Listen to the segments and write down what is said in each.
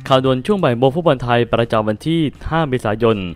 ข่าวด่วนช่วงบ่ายโมงฟุตบอลไทยประจำวันที่ 5 เมษายน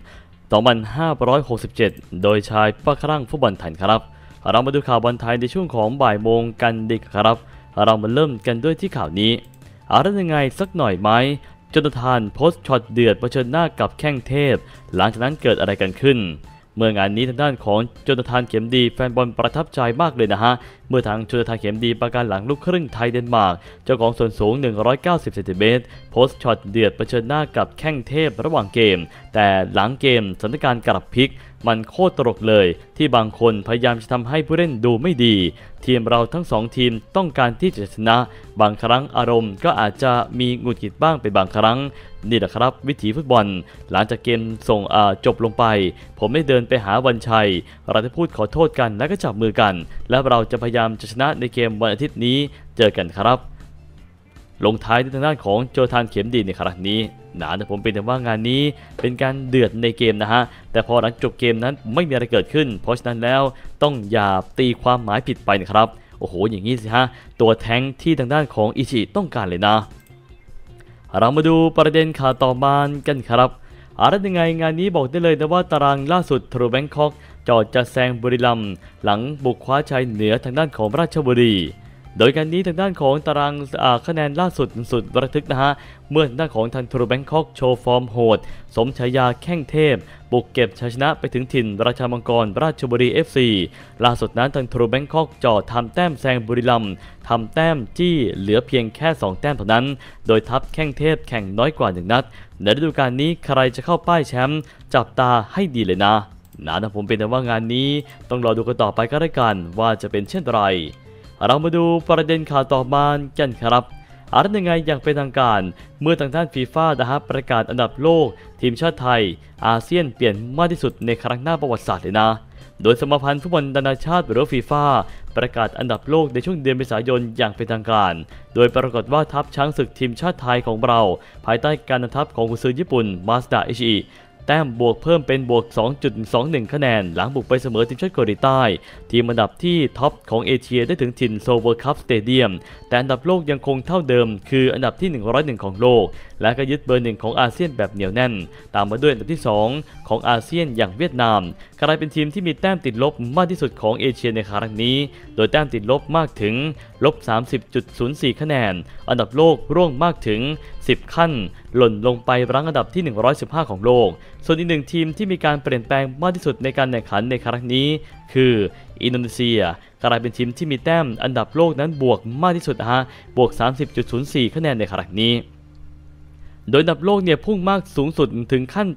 2567 โดยชายป้าครั่งฟุตบอลไทยครับเรามาดูข่าวบอลไทยในช่วงของบ่ายโมงกันดีครับเรามาเริ่มกันด้วยที่ข่าวนี้อะไรยังไงสักหน่อยไหมโจนาธานโพสต์ช็อตเดือดเผชิญหน้ากับแข้งเทพหลังจากนั้นเกิดอะไรกันขึ้นเมื่องานนี้ทางด้านของโจนาธานเข็มดีแฟนบอลประทับใจมากเลยนะฮะเมื่อทางโจนาธานเข็มดีประการหลังลูกครึ่งไทยเดนมาร์กเจ้าของส่วนสูง190 เซนติเมตรโพสต์ช็อตเดือดเผชิญหน้ากับแข้งเทพระหว่างเกมแต่หลังเกมสถานการณ์กลับพลิกมันโคตรตลกเลยที่บางคนพยายามจะทำให้ผู้เล่นดูไม่ดีทีมเราทั้ง2ทีมต้องการที่จะชนะบางครั้งอารมณ์ก็อาจจะมีหงุดหงิดบ้างเป็นบางครั้งนี่แหละครับวิถีฟุตบอลหลังจากเกมจบลงไปผมได้เดินไปหาวันชัยเราได้พูดขอโทษกันและก็จับมือกันและเราจะพยายามจะชนะในเกมวันอาทิตย์นี้เจอกันครับลงท้ายด้วยทางด้านของโจนาธานเข็มดีในครั้งนี้แต่ผมเป็นแต่ว่างานนี้เป็นการเดือดในเกมนะฮะแต่พอหลังจบเกมนั้นไม่มีอะไรเกิดขึ้นเพราะฉะนั้นแล้วต้องอย่าตีความหมายผิดไปนะครับโอ้โหอย่างนี้สิฮะตัวแท้งที่ทางด้านของอิชิต้องการเลยนะเรามาดูประเด็นข่าวต่อมากันครับอะไรยังไงงานนี้บอกได้เลยนะว่าตารางล่าสุดทรูแบงคอกจอดจะแซงบุรีรัมย์หลังบุกคว้าชัยเหนือทางด้านของราชบุรีโดยการนี้ทางด้านของตารางคะแนนล่าสุดระทึกนะฮะเมื่อทางด้านของทางทรูแบงคอกโชว์ฟอร์มโหดสมฉายาแข้งเทพบุกเก็บชัยชนะไปถึงถิ่นราชมังกรราชบุรี FC ล่าสุดนั้นทางทรูแบงคอกจ่อทำแต้มแซงบุรีรัมย์ทำแต้มจี้เหลือเพียงแค่2แต้มเท่านั้นโดยทัพแข้งเทพแข่งน้อยกว่า1นัดในฤดูกาลนี้ใครจะเข้าป้ายแชมป์จับตาให้ดีเลยนะผมเป็นแต่ว่างานนี้ต้องรอดูกันต่อไปก็ได้กันว่าจะเป็นเช่นไรเรามาดูประเด็นข่าวต่อมากันครับอะไรยังไงอย่างเป็นทางการเมื่อทางด้านฟีฟ่าประกาศอันดับโลกทีมชาติไทยอาเซียนเปลี่ยนมากที่สุดในครั้งหน้าประวัติศาสตร์เลยนะโดยสมาพันธ์ฟุตบอลนานาชาติหรือฟีฟ่าประกาศอันดับโลกในช่วงเดือนเมษายนอย่างเป็นทางการโดยปรากฏว่าทัพช้างศึกทีมชาติไทยของเราภายใต้การนำทัพของกุนซือญี่ปุ่นมาสดาอิชิแต้มบวกเพิ่มเป็นบวก 2.21 คะแนนหลังบุกไปเสมอทีมชาติเกาหลีใต้ทีมอันดับที่ท็อปของเอเชียได้ถึงถิ่นโซลเวอร์คัพสเตเดียมแต่อันดับโลกยังคงเท่าเดิมคืออันดับที่101ของโลกและก็ยึดเบอร์1ของอาเซียนแบบเหนียวแน่นตามมาด้วยอันดับที่2ของอาเซียนอย่างเวียดนามกลายเป็นทีมที่มีแต้มติดลบมากที่สุดของเอเชียในครั้งนี้โดยแต้มติดลบมากถึงลบ 30.04 คะแนนอันดับโลกร่วงมากถึง10ขั้นหล่นลงไปรั้งอันดับที่115ของโลกส่วนอีกหนึ่งทีมที่มีการเปลี่ยนแปลงมากที่สุดในการแข่งขันในครั้งนี้คืออินโดนีเซียกลายเป็นทีมที่มีแต้มอันดับโลกนั้นบวกมากที่สุดบวก 30.04 คะแนนในครั้งนี้โดยอันดับโลกพุ่งมากสูงสุดถึงขั้น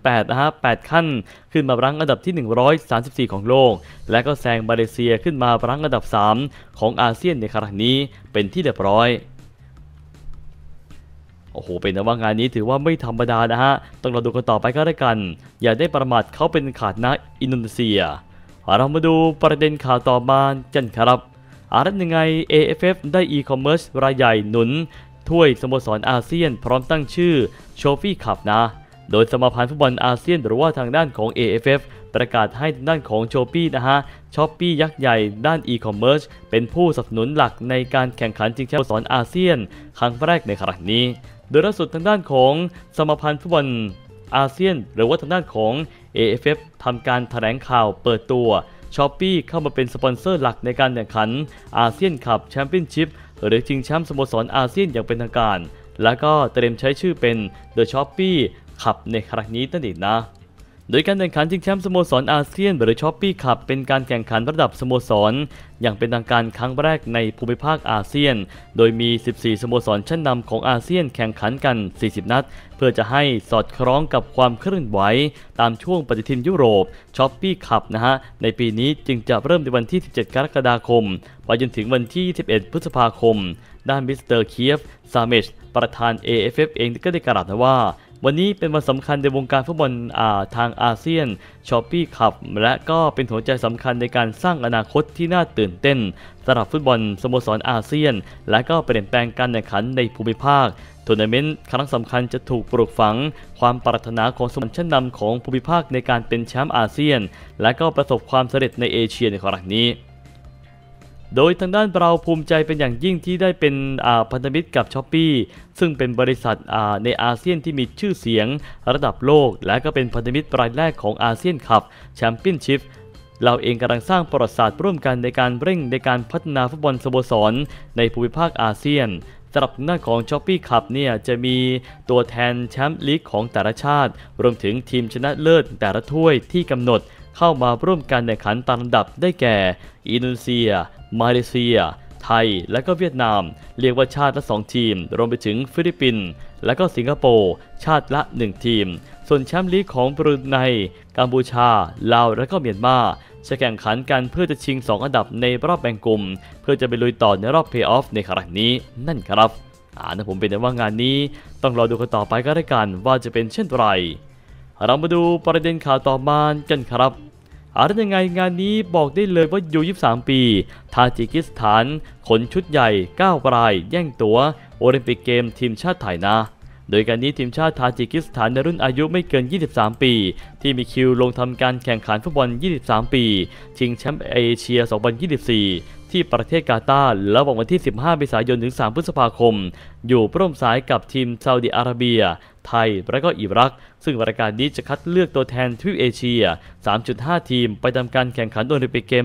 8ขั้นขึ้นมารั้งอันดับที่134ของโลกและก็แซงมาเลเซียขึ้นมารั้งอันดับ3ของอาเซียนในครั้งนี้เป็นที่เรียบร้อยโอ้โหเป็นนะว่างานนี้ถือว่าไม่ธรรมดานะฮะต้องรอดูกันต่อไปก็ได้กันอย่าได้ประมาทเขาเป็นขาดนะอินโดนีเซียเรามาดูประเด็นข่าวต่อมากันครับอะไรยังไง AFF ได้ e-commerce รายใหญ่หนุนถ้วยสโมสรอาเซียนพร้อมตั้งชื่อโชฟี่คัพนะโดยสมาพันธ์ฟุตบอลอาเซียนหรือว่าทางด้านของ AFF ประกาศให้ทางด้านของโชฟี่ช้อปปี้ยักษ์ใหญ่ด้าน e-commerce เป็นผู้สนับสนุนหลักในการแข่งขันชิงแชมป์สโมสรอาเซียนครั้งแรกในครั้งนี้โดยล่าสุดทางด้านของสมาพันธ์ฟุตบอลอาเซียนหรือว่าทางด้านของ AFF ทำการแถลงข่าวเปิดตัว Shopee เข้ามาเป็นสปอนเซอร์หลักในการแข่งขันอาเซียนคัพแชมเปี้ยนชิพหรือชิงแชมป์สโมสรอาเซียนอย่างเป็นทางการและก็เตรียมใช้ชื่อเป็น The Shopee Cup ในครั้งนี้นั่นเองนะโดยการแข่งขันชิงแชมป์สโมสรอาเซียนหรือช้อปปี้คัพเป็นการแข่งขันระดับสโมสรอย่างเป็นทางการครั้งแรกในภูมิภาคอาเซียนโดยมี14สโมสรชั้นนำของอาเซียนแข่งขันกัน40นัดเพื่อจะให้สอดคล้องกับความเคลื่อนไหวตามช่วงปฏิทินยุโรปช้อปปี้คัพในปีนี้จึงจะเริ่มในวันที่17กรกฎาคมไปจนถึงวันที่21พฤษภาคมด้านมิสเตอร์เคียฟซาเมชประธาน AFF เองก็ได้กล่าวว่าวันนี้เป็นวันสำคัญในวงการฟุตบอลทางอาเซียนช้อปปี้คัพและก็เป็นหัวใจสำคัญในการสร้างอนาคตที่น่าตื่นเต้นสำหรับฟุตบอลสโมสรอาเซียนและก็เปลี่ยนแปลงการแข่งขันในภูมิภาคทัวร์นาเมนต์ครั้งสำคัญจะถูกปลูกฝังความปรารถนาของสโมสรชั้นนำของภูมิภาคในการเป็นแชมป์อาเซียนและก็ประสบความสำเร็จในเอเชียในครั้งนี้โดยทางด้านเราภูมิใจเป็นอย่างยิ่งที่ได้เป็นพันธมิตรกับ Shopee ซึ่งเป็นบริษัทในอาเซียนที่มีชื่อเสียงระดับโลกและก็เป็นพันธมิตรรายแรกของอาเซียนคัพแชมเปี้ยนชิพเราเองกำลังสร้างประวัติศาสตร์ร่วมกันในการเร่งในการพัฒนาฟุตบอลสโมสรในภูมิภาคอาเซียนสำหรับหน้าของ Shopee Cup เนี่ยจะมีตัวแทนแชมป์ลีกของแต่ละชาติรวมถึงทีมชนะเลิศแต่ละถ้วยที่กำหนดเข้ามาร่วมกันแข่งขันตามลำดับได้แก่อินโดนีเซียมาเลเซียไทยและก็เวียดนามเรียกว่าชาติละ2ทีมรวมไปถึงฟิลิปปินส์และก็สิงคโปร์ชาติละ1ทีมส่วนแชมป์ลีกของบรูไนกัมพูชาลาวและก็เมียนมาจะแข่งขันกันเพื่อจะชิง2อันดับในรอบแบ่งกลุ่มเพื่อจะไปลุยต่อในรอบเพลย์ออฟในครั้งนี้นั่นครับนะผมเป็นแต่ว่างานนี้ต้องรอดูกันต่อไปก็ได้กันว่าจะเป็นเช่นไรเรามาดูประเด็นข่าวต่อมากันครับยังไงงานนี้บอกได้เลยว่าอยู่23ปีทาจิกิสถานขนชุดใหญ่9 รายแย่งตั๋วโอลิมปิกเกมทีมชาติไทยนะโดยการนี้ทีมชาติทาจิกิสถานในรุ่นอายุไม่เกิน23ปีที่มีคิวลงทำการแข่งขันฟุตบอล23ปีชิงแชมป์เอเชีย2024ที่ประเทศกาตาร์ระหว่างวันที่15 เมษายนถึง3 พฤษภาคมอยู่ร่วมสายกับทีมซาอุดิอาระเบียไทยและก็อิรักซึ่งรายการนี้จะคัดเลือกตัวแทนทวีปเอเชีย 3.5 ทีมไปทำการแข่งขันโอลิมปิกเกม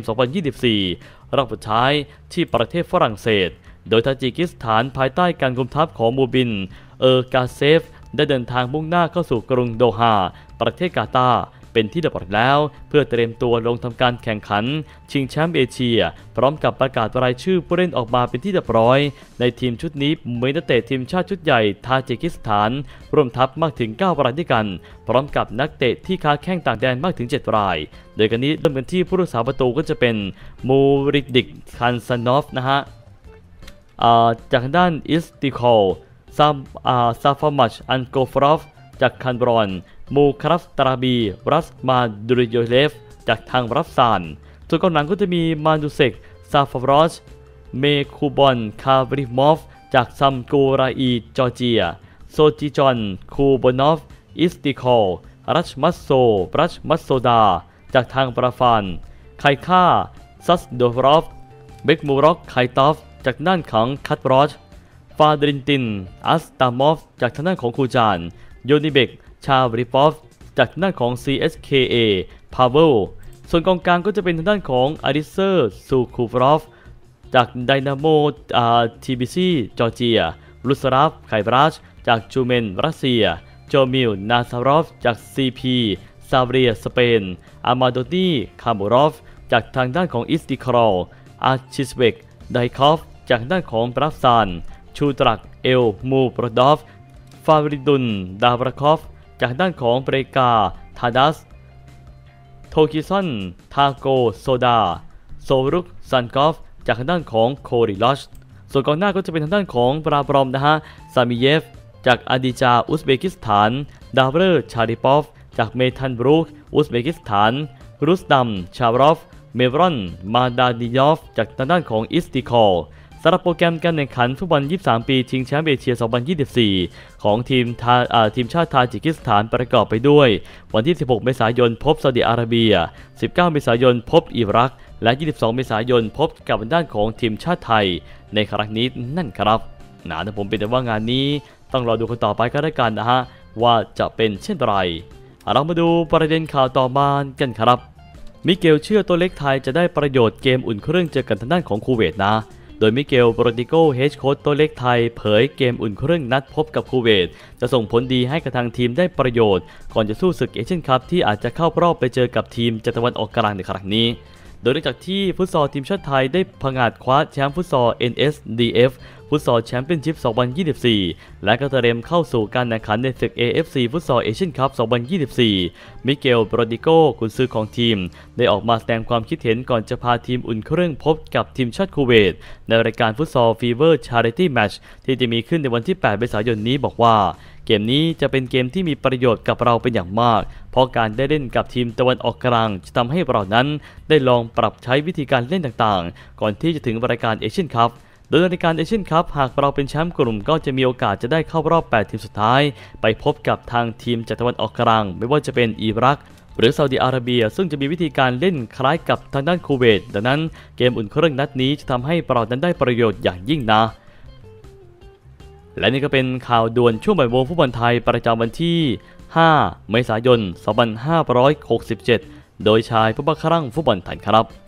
2024 รอบสุดท้ายที่ประเทศฝรั่งเศสโดยทาจิกิสถานภายใต้การคุมทัพของมูบินกาเซฟได้เดินทางมุ่งหน้าเข้าสู่กรุงโดฮาประเทศกาตาร์เป็นที่เรียบร้อยแล้วเพื่อเตรียมตัวลงทำการแข่งขันชิงแชมป์เอเชียพร้อมกับประกาศรายชื่อผู้เล่นออกมาเป็นที่เรียบร้อยในทีมชุดนี้มีนักเตะทีมชาติชุดใหญ่ทาจิกิสถานร่วมทัพมากถึง9 รายด้วยกันพร้อมกับนักเตะที่ค้าแข้งต่างแดนมากถึง7 รายโดยกันนี้เริ่มกันที่ผู้รักษาประตูก็จะเป็นมูริดิกคันซานอฟนะฮะจากด้านอิสติคอลซาฟามัชอันโกฟรอฟจากคันบรอนมูคารัฟตราบีรัสมาดูริโยเลฟจากทางรัฟซานส่วนกองหลังก็จะมีมาดูเซกซาฟารอชเมคูบอนคาบริมอฟจากซัมกูราอีจอร์เจียโซจิจอนคูบอนอฟอิสติคอลรัชมัสโซดาจากทางปราฟานไคค่าซัสโดฟรอฟเบกมูร็อกไคตอฟจากด้านของคัตบรอชฟาดรินตินอัสตามอฟจากทางด้านของคูจานโยนิเบกชาบริปอฟจากด้านของ CSKA พาเวลส่วนกองกลางก็จะเป็นทางด้านของอาริเซอร์ซูคูฟรอฟจากไดนาโมทีบีซีจอร์เจียลุสราฟไคบราชจากจูเมนรัสเซียโจมิลนาซารอฟจาก CP ซาเวียสเปนอามาโดนีคามูรอฟจากทางด้านของอิสติครอลอาชิสเบกไดคอฟจากด้านของบรัฟซานชูตรักเอลมูปรดอฟฟาริดุนดาบราคอฟจากด้านของเปรกาทาดัสโทคิซอนทาโกโซดาโซรุกซันกอฟจากด้านของโคริลอชส่วนกองหน้าก็จะเป็นทางด้านของปราบรอมนะฮะซามิเยฟจากอาดิจาอุซเบกิสถานดาวเรอร์ชาริปอฟจากเมทันบรูคอุซเบกิสถานรุสดัมชารอฟเมวรอนมาดาดิยอฟจากทางด้านของอิสติคอลสำหรับโปรแกรมการแข่งขันฟุตบอล23 ปีชิงแชมป์เอเชีย 2024 ของทีมชาติทาจิกิสถานประกอบไปด้วยวันที่ 16 เมษายนพบซาอุดิอาระเบีย 19 เมษายนพบอิรักและ 22 เมษายนพบกับด้านของทีมชาติไทยในครั้งนี้นั่นครับนะผมเป็นแต่ว่างานนี้ต้องรอดูกันต่อไปก็ได้กันนะฮะว่าจะเป็นเช่นไรเรามาดูประเด็นข่าวต่อมากันครับมิเกลเชื่อตัวเล็กไทยจะได้ประโยชน์เกมอุ่นเครื่องเจอกันทางด้านของคูเวตนะโดยมิเกลโปรติโกเฮดโค้ชตัวเล็กไทยเผยเกมอุ่นเครื่องนัดพบกับคูเวตจะส่งผลดีให้กับทางทีมได้ประโยชน์ก่อนจะสู้ศึกเอเชียนคัพที่อาจจะเข้ารอบไปเจอกับทีมจากตะวันออกกลางในครั้งนี้โดยหลังจากที่ฟุตซอลทีมชาติไทยได้ผงาดคว้าแชมป์ฟุตซอล NSDF ฟุตซอลแชมเปี้ยนชิพ 2024 และก็เตรียมเข้าสู่การแข่งขันในศึก AFC ฟุตซอลเอเชียนคัพ 2024 มิเกลโปรติโกกุนซือของทีมได้ออกมาแสดงความคิดเห็นก่อนจะพาทีมอุ่นเครื่องพบกับทีมชาติคูเวตในรายการฟุตซอลฟีเวอร์ชาริตี้แมตช์ที่จะมีขึ้นในวันที่ 8 เมษายนนี้บอกว่าเกมนี้จะเป็นเกมที่มีประโยชน์กับเราเป็นอย่างมากเพราะการได้เล่นกับทีมตะวันออกกลางจะทำให้เรานั้นได้ลองปรับใช้วิธีการเล่นต่างๆก่อนที่จะถึงรายการเอเชียนคัพโดยในรายการเอเชียนคัพหากเราเป็นแชมป์กลุ่มก็จะมีโอกาสจะได้เข้ารอบ8 ทีมสุดท้ายไปพบกับทางทีมจากตะวันออกกลางไม่ว่าจะเป็นอิรักหรือซาอุดิอาระเบียซึ่งจะมีวิธีการเล่นคล้ายกับทางด้านคูเวตดังนั้นเกมอุ่นเครื่องนัดนี้จะทำให้เรานั้นได้ประโยชน์อย่างยิ่งนะและนี่ก็เป็นข่าวด่วนช่วงบ่ายโมงฟุตบอลไทยประจำวันที่ 5 เมษายน 2567 โดยชายผู้บังคับฟุตบอลไทยครับ